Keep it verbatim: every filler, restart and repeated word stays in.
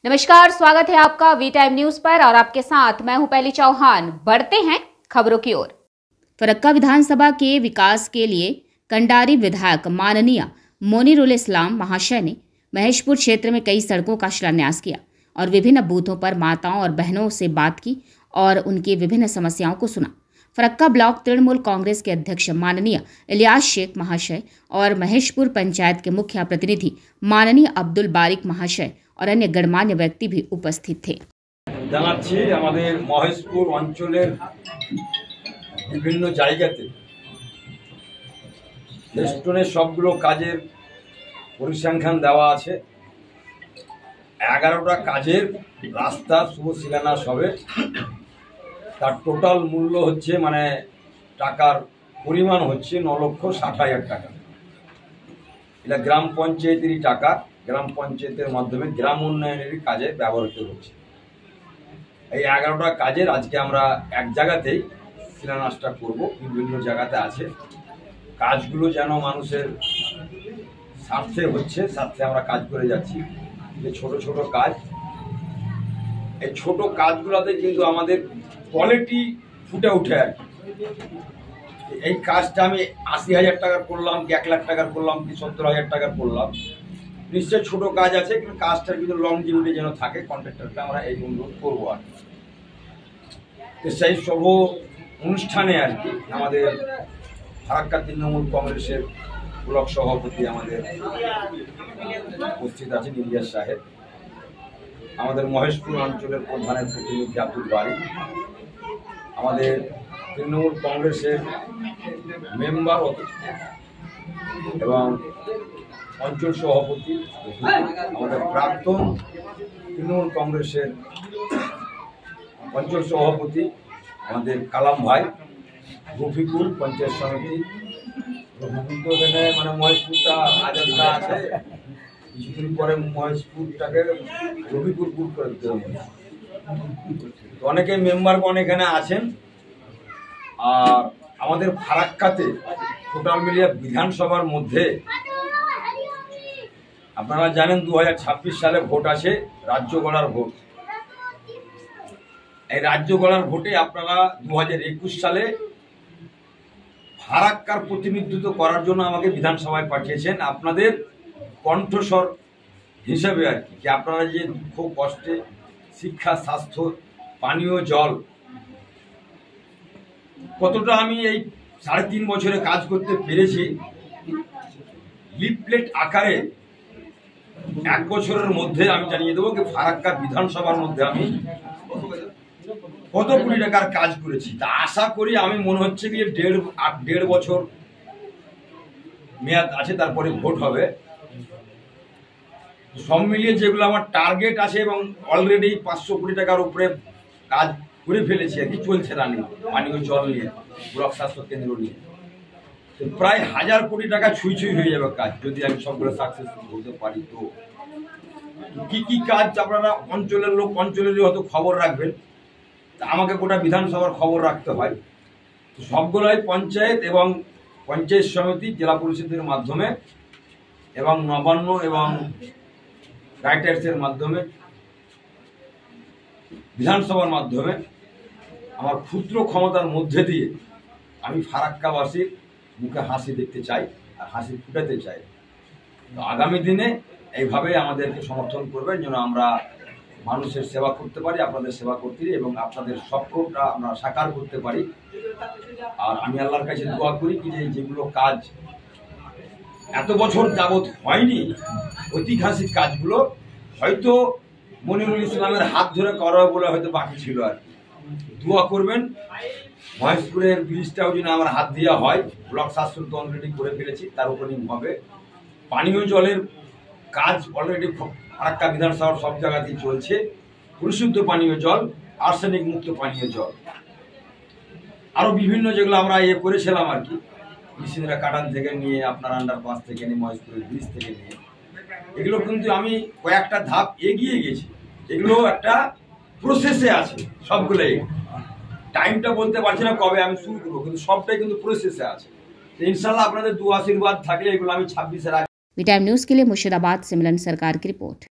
नमस्कार, स्वागत है आपका वी टाइम न्यूज पर और आपके साथ मैं हूं पहली चौहान। बढ़ते हैं खबरों की ओर। फरक्का विधानसभा के विकास के लिए कंडारी विधायक माननीय मोनीरुल इस्लाम महाशय ने महेशपुर क्षेत्र में कई सड़कों का शिलान्यास किया और विभिन्न बूथों पर माताओं और बहनों से बात की और उनकी विभिन्न समस्याओं को सुना। फरक्का ब्लॉक तृणमूल कांग्रेस के अध्यक्ष माननीय इलियास शेख महाशय और महेशपुर पंचायत के मुख्य प्रतिनिधि माननीय अब्दुल बारिक महाशय और अन्य गणमान्य व्यक्ति भी उपस्थित थे। জানাচ্ছি আমাদের মহেশপুর অঞ্চলের বিভিন্ন জায়গাতে স্টোনের সবগুলো কাজের পরিসংখ্যান দেওয়া আছে। এগারোটা কাজের রাস্তা শুভ শিলান্যাস হবে। তার টোটাল মূল্য হচ্ছে মানে টাকার পরিমাণ হচ্ছে ন লক্ষ ষাট হাজার টাকা। এটা গ্রাম পঞ্চায়েতেরই টাকা, গ্রাম পঞ্চায়েতের মাধ্যমে গ্রাম উন্নয়নের কাজে ব্যবহৃত হচ্ছে। এই এগারোটা কাজের আজকে আমরা এক জায়গাতেই শিলান্যাসটা করব। বিভিন্ন জায়গাতে আছে কাজগুলো যেন মানুষের স্বার্থে হচ্ছে, স্বার্থে আমরা কাজ করে যাচ্ছি। যে ছোট ছোট কাজ, এই ছোট কাজগুলোতে কিন্তু আমাদের কোয়ালিটি ফুটে উঠে। এই কাজটা আমি আশি হাজার টাকার করলাম কি এক লাখ টাকার করলাম কি সত্তর হাজার টাকার করলাম, নিশ্চয় ছোট কাজ আছে, কিন্তু কাজটার কিন্তু লংজিভিটি যেন থাকে কন্ট্রাক্টরকে আমরা এই অনুরোধ করবো। আর তো সেই সব অনুষ্ঠানে আর কি আমাদের ফারাক্কা তৃণমূল কংগ্রেসের ব্লক সভাপতি আমাদের উপস্থিত আছেন ইলিয়াস সাহেব, আমাদের মহেশপুর অঞ্চলের প্রধানের প্রতিনিধি আব্দুল বারিক, আমাদের তৃণমূল কংগ্রেসের মেম্বার এবং অঞ্চল সভাপতি, আমাদের প্রাক্তন তৃণমূল কংগ্রেসের অঞ্চল সভাপতি আমাদের কালাম ভাই, রফিকুল পঞ্চায়েত সমিতি। রফিকুল তো এখানে মানে মহেশপুরটা আজাদটা আছে, কিছুদিন পরে মহেশপুরটাকে রফিকুল পুর করে দিতে হবে। অনেকে মেম্বারগণ এখানে আছেন। আর আমাদের ফারাক্কাতে টোটাল মিলিয়ে বিধানসভার মধ্যে আপনারা জানেন দু হাজার ছাব্বিশ সালে ভোট আছে, রাজ্য গড়ার ভোট। এই রাজ্য গড়ার ভোটে আপনারা দু হাজার একুশ সালে ফারাক্কার প্রতিনিধিত্ব করার জন্য আমাকে বিধানসভায় পাঠিয়েছেন আপনাদের কণ্ঠস্বর হিসেবে আর কি, যে আপনারা যে দুঃখ কষ্টে শিক্ষা, স্বাস্থ্য, পানীয় জল কতটা আমি এই সাড়ে তিন বছরে কাজ করতে পেরেছি। লিফলেট আকারে এক বছরের মধ্যে আমি জানিয়ে দেবো যে ফারাক্কা বিধানসভার মধ্যে আমি কত কোটি টাকার কাজ করেছি। তা আশা করি আমি মনে হচ্ছে কি দেড় দেড় বছর মেয়াদ আছে, তারপরে ভোট হবে। সব মিলিয়ে যেগুলো আমার টার্গেট আছে এবং অলরেডি পাঁচশো কোটি টাকার উপরে কাজ করে ফেলেছি আর কি, চলছে রানিং পানীয় জল নিয়ে, ব্লক স্বাস্থ্য কেন্দ্র নিয়ে। প্রায় হাজার কোটি টাকা ছুঁই ছুঁই হয়ে যাবে কাজ যদি আমি সবগুলো সাকসেসফুল হতে পারি। তো কি কি কাজ আপনারা অঞ্চলের লোক অঞ্চলেরই হয়তো খবর রাখবেন, তা আমাকে গোটা বিধানসভার খবর রাখতে হয়। তো সবগুলোই পঞ্চায়েত এবং পঞ্চায়েত সমিতি, জেলা পরিষদের মাধ্যমে এবং নবান্ন এবং রাইটার্সের মাধ্যমে, বিধানসভার মাধ্যমে আমার ক্ষুদ্র ক্ষমতার মধ্যে দিয়ে আমি ফারাক্কাবাসীর মুখে হাসি দেখতে চাই আর হাসি ফুটাতে চাই। তো আগামী দিনে এইভাবে আমাদেরকে সমর্থন করবেন যেন আমরা মানুষের সেবা করতে পারি, আপনাদের সেবা করতে এবং আপনাদের স্বপ্নটা আমরা সাকার করতে পারি। আর আমি আল্লাহর কাছে দোয়া করি কি যে যেগুলো কাজ এত বছর যাবৎ হয়নি, ঐতিহাসিক কাজগুলো হয়তো মনিরুল ইসলামের হাত ধরে করা বলে হয়তো বাকি ছিল। আর দোয়া করবেন মহেশপুরের ব্রিজটাও যেন আমার হাত দেওয়া হয়। ব্লক স্বাস্থ্য তো অলরেডি করে ফেলেছি, তার ওপেনিং হবে। পানীয় জলের কাজ অলরেডি ফারাক্কা বিধানসভার সব জায়গাতেই চলছে। পরিশুদ্ধ পানীয় জল, আর্সেনিক মুক্ত পানীয় জল, আরো বিভিন্ন যেগুলো আমরা ইয়ে করেছিলাম আর কি, মিশিনরা কাটান থেকে নিয়ে আপনার আন্ডারপাস থেকে নিয়ে মহেশপুরের ব্রিজ থেকে নিয়ে, এগুলো কিন্তু আমি কয়েকটা ধাপ এগিয়ে গেছি। এগুলো একটা প্রসেসে আছে সবগুলোই। টাইমটা বলতে পারছি না কবে আমি শুরু করবো, কিন্তু সবটাই কিন্তু প্রসেসে আছে। ইনশাল্লাহ আপনাদের দু আশীর্বাদ থাকলে এগুলো আমি ছাব্বিশের আগে। वी टाइम न्यूज के लिए मुर्शिदाबाद से मिलन सरकार की रिपोर्ट।